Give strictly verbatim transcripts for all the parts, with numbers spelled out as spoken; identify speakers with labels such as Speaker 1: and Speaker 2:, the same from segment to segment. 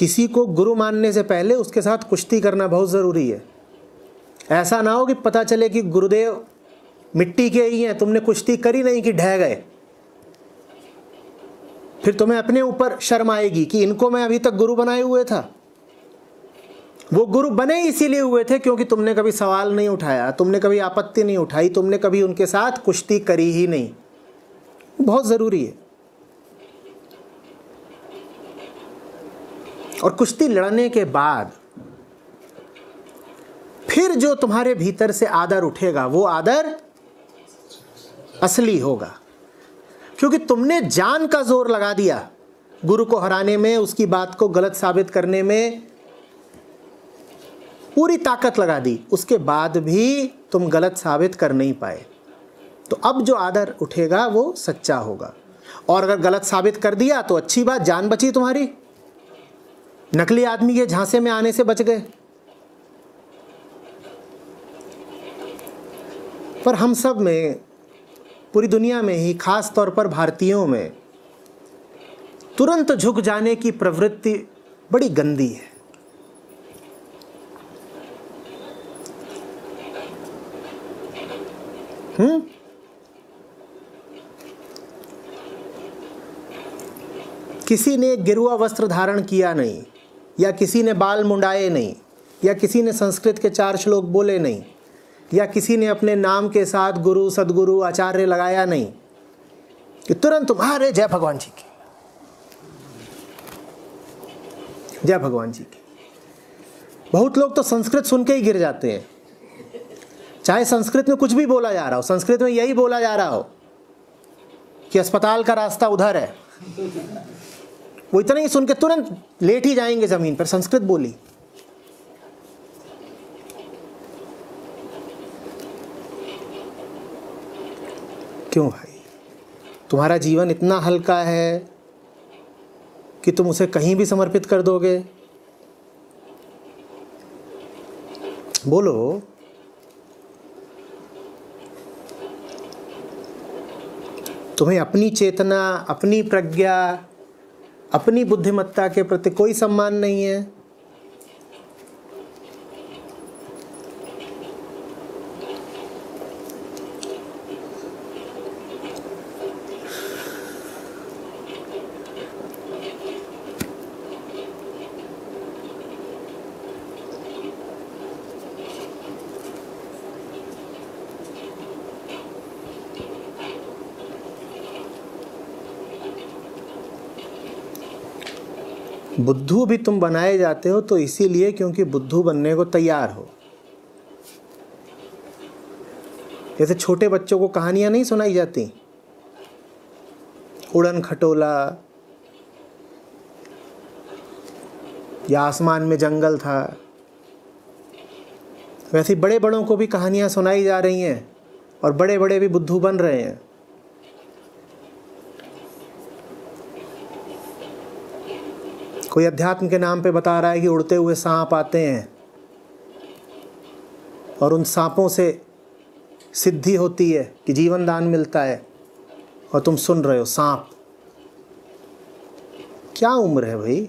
Speaker 1: किसी को गुरु मानने से पहले उसके साथ कुश्ती करना बहुत ज़रूरी है। ऐसा ना हो कि पता चले कि गुरुदेव मिट्टी के ही हैं, तुमने कुश्ती करी नहीं कि ढह गए। फिर तुम्हें अपने ऊपर शर्म आएगी कि इनको मैं अभी तक गुरु बनाए हुए था। वो गुरु बने इसीलिए हुए थे क्योंकि तुमने कभी सवाल नहीं उठाया, तुमने कभी आपत्ति नहीं उठाई, तुमने कभी उनके साथ कुश्ती करी ही नहीं। बहुत ज़रूरी है। और कुश्ती लड़ने के बाद फिर जो तुम्हारे भीतर से आदर उठेगा वो आदर असली होगा, क्योंकि तुमने जान का जोर लगा दिया गुरु को हराने में, उसकी बात को गलत साबित करने में पूरी ताकत लगा दी, उसके बाद भी तुम गलत साबित कर नहीं पाए। तो अब जो आदर उठेगा वो सच्चा होगा। और अगर गलत साबित कर दिया तो अच्छी बात, जान बची तुम्हारी, नकली आदमी के झांसे में आने से बच गए। पर हम सब में, पूरी दुनिया में ही, खास तौर पर भारतीयों में तुरंत झुक जाने की प्रवृत्ति बड़ी गंदी है। हम्म किसी ने गिरुआ वस्त्र धारण किया नहीं, या किसी ने बाल मुंडाए नहीं, या किसी ने संस्कृत के चार श्लोक बोले नहीं, या किसी ने अपने नाम के साथ गुरु, सदगुरु, आचार्य लगाया नहीं कि तुरंत तुम्हारे जय भगवान जी की, जय भगवान जी की। बहुत लोग तो संस्कृत सुन के ही गिर जाते हैं, चाहे संस्कृत में कुछ भी बोला जा रहा हो। संस्कृत में यही बोला जा रहा हो कि अस्पताल का रास्ता उधर है, वो इतना ही सुन के तुरंत लेट ही जाएंगे जमीन पर। संस्कृत बोली। क्यों भाई? तुम्हारा जीवन इतना हल्का है कि तुम उसे कहीं भी समर्पित कर दोगे? बोलो। तुम्हें अपनी चेतना, अपनी प्रज्ञा, अपनी बुद्धिमत्ता के प्रति कोई सम्मान नहीं है? बुद्धू भी तुम बनाए जाते हो तो इसीलिए क्योंकि बुद्धू बनने को तैयार हो। जैसे छोटे बच्चों को कहानियां नहीं सुनाई जाती, उड़न खटोला, या आसमान में जंगल था, वैसे बड़े बड़ों को भी कहानियां सुनाई जा रही हैं और बड़े बड़े भी बुद्धू बन रहे हैं। कोई अध्यात्म के नाम पे बता रहा है कि उड़ते हुए सांप आते हैं और उन सांपों से सिद्धि होती है कि जीवन दान मिलता है, और तुम सुन रहे हो सांप। क्या उम्र है भाई?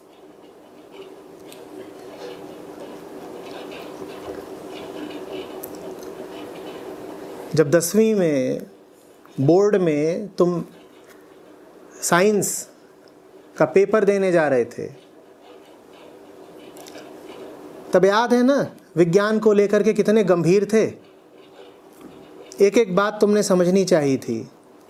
Speaker 1: जब दसवीं में बोर्ड में तुम साइंस का पेपर देने जा रहे थे, तब याद है ना विज्ञान को लेकर के कितने गंभीर थे? एक एक बात तुमने समझनी चाहिए थी।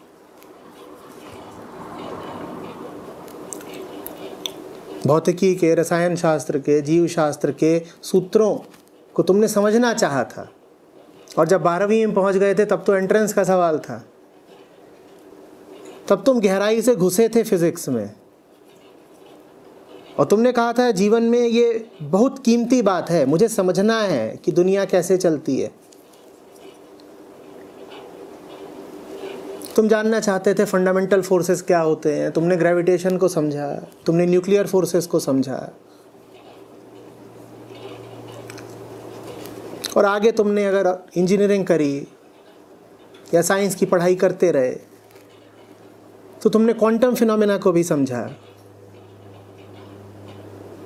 Speaker 1: भौतिकी के, रसायन शास्त्र के, जीव शास्त्र के सूत्रों को तुमने समझना चाहा था। और जब बारहवीं में पहुंच गए थे तब तो एंट्रेंस का सवाल था, तब तुम गहराई से घुसे थे फिजिक्स में, और तुमने कहा था जीवन में ये बहुत कीमती बात है, मुझे समझना है कि दुनिया कैसे चलती है। तुम जानना चाहते थे फंडामेंटल फोर्सेस क्या होते हैं, तुमने ग्रेविटेशन को समझा, तुमने न्यूक्लियर फोर्सेस को समझा, और आगे तुमने अगर इंजीनियरिंग करी या साइंस की पढ़ाई करते रहे तो तुमने क्वांटम फिनोमेना को भी समझा।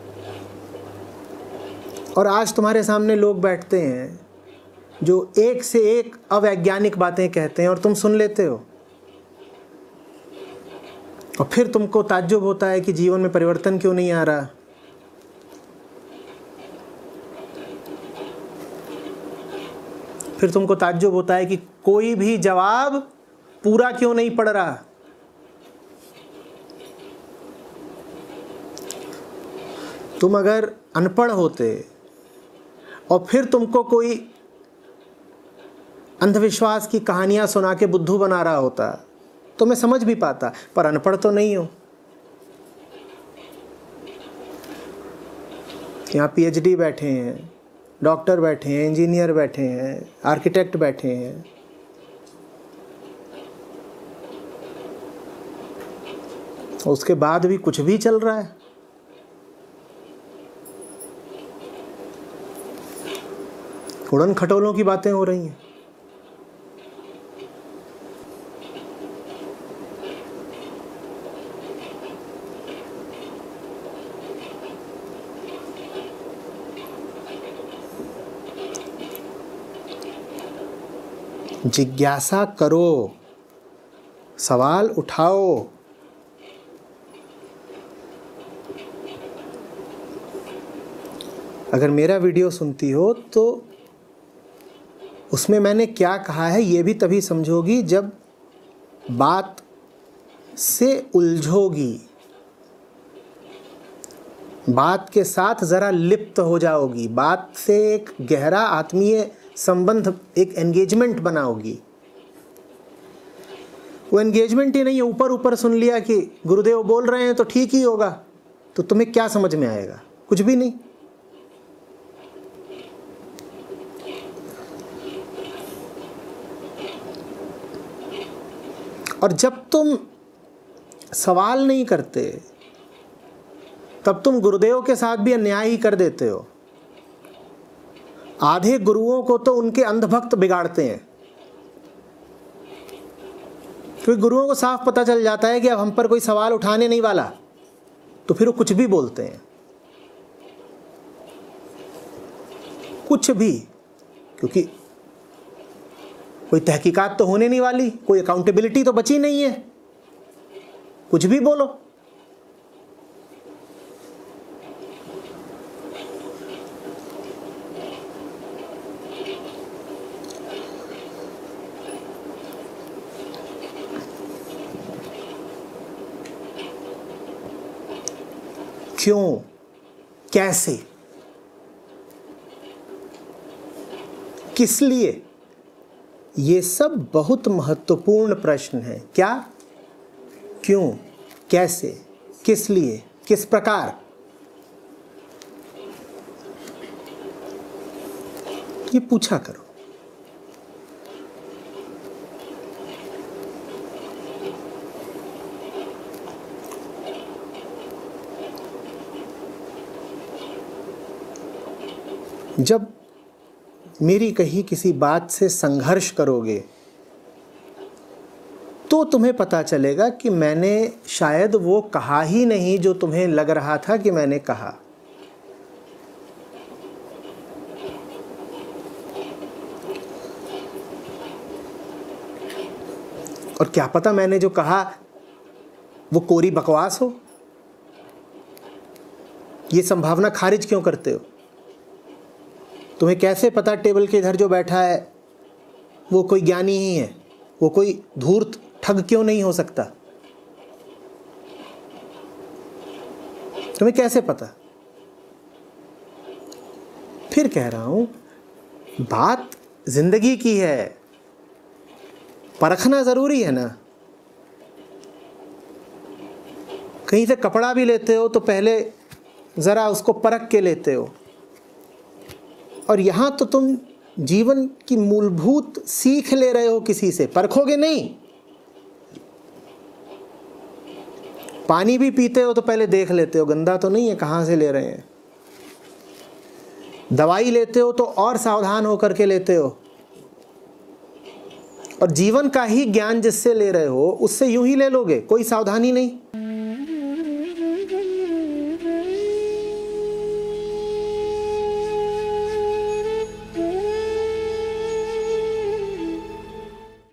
Speaker 1: और आज तुम्हारे सामने लोग बैठते हैं जो एक से एक अवैज्ञानिक बातें कहते हैं और तुम सुन लेते हो, और फिर तुमको ताज्जुब होता है कि जीवन में परिवर्तन क्यों नहीं आ रहा। फिर तुमको ताज्जुब होता है कि कोई भी जवाब पूरा क्यों नहीं पड़ रहा। तुम अगर अनपढ़ होते और फिर तुमको कोई अंधविश्वास की कहानियां सुना के बुद्धू बना रहा होता तो मैं समझ भी पाता, पर अनपढ़ तो नहीं हो। यहाँ पीएचडी बैठे हैं, डॉक्टर बैठे हैं, इंजीनियर बैठे हैं, आर्किटेक्ट बैठे हैं, उसके बाद भी कुछ भी चल रहा है। उड़न खटोलों की बातें हो रही हैं। जिज्ञासा करो, सवाल उठाओ। अगर मेरा वीडियो सुनती हो तो उसमें मैंने क्या कहा है ये भी तभी समझोगी जब बात से उलझोगी, बात के साथ ज़रा लिप्त हो जाओगी, बात से एक गहरा आत्मीय संबंध, एक एंगेजमेंट बनाओगी। वो एंगेजमेंट ही नहीं है ऊपर ऊपर सुन लिया कि गुरुदेव बोल रहे हैं तो ठीक ही होगा, तो तुम्हें क्या समझ में आएगा? कुछ भी नहीं। और जब तुम सवाल नहीं करते तब तुम गुरुदेव के साथ भी अन्याय ही कर देते हो। आधे गुरुओं को तो उनके अंधभक्त बिगाड़ते हैं, क्योंकि गुरुओं को साफ पता चल जाता है कि अब हम पर कोई सवाल उठाने नहीं वाला, तो फिर वो कुछ भी बोलते हैं, कुछ भी, क्योंकि कोई तहकीकात तो होने नहीं वाली, कोई अकाउंटेबिलिटी तो बची नहीं है, कुछ भी बोलो। क्यों, कैसे, किस लिए, ये सब बहुत महत्वपूर्ण प्रश्न है। क्या, क्यों, कैसे, किस लिए, किस प्रकार, ये पूछा करो। जब मेरी कही किसी बात से संघर्ष करोगे तो तुम्हें पता चलेगा कि मैंने शायद वो कहा ही नहीं जो तुम्हें लग रहा था कि मैंने कहा। और क्या पता मैंने जो कहा वो कोरी बकवास हो। ये संभावना खारिज क्यों करते हो? तुम्हें कैसे पता टेबल के इधर जो बैठा है वो कोई ज्ञानी ही है, वो कोई धूर्त ठग क्यों नहीं हो सकता? तुम्हें कैसे पता? फिर कह रहा हूं, बात जिंदगी की है, परखना जरूरी है ना। कहीं से कपड़ा भी लेते हो तो पहले जरा उसको परख के लेते हो, और यहां तो तुम जीवन की मूलभूत सीख ले रहे हो, किसी से परखोगे नहीं। पानी भी पीते हो तो पहले देख लेते हो गंदा तो नहीं है, कहां से ले रहे हैं। दवाई लेते हो तो और सावधान होकर के लेते हो, और जीवन का ही ज्ञान जिससे ले रहे हो उससे यूं ही ले लोगे, कोई सावधानी नहीं।